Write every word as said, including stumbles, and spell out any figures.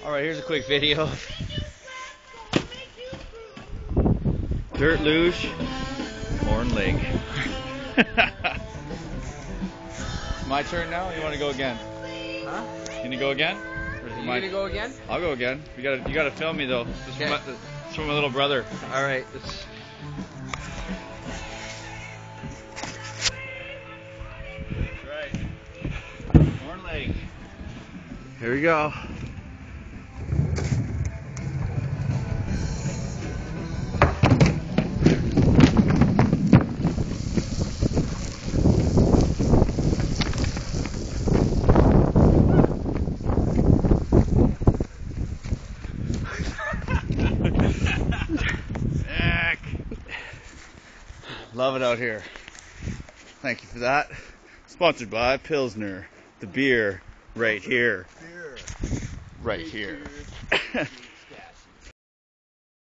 Alright, here's a quick video. Dirt luge, Horn Lake. My turn now? You want to go again? Huh? Can you go again? Or is it You my... gonna go again? I'll go again. You gotta, you gotta film me though. It's Okay. from, my, it's from my little brother. All right. It's... That's right. Horn Lake. Here we go. Heck. Love it out here. Thank you for that. Sponsored by Pilsner, the beer right here. Beer. Right here.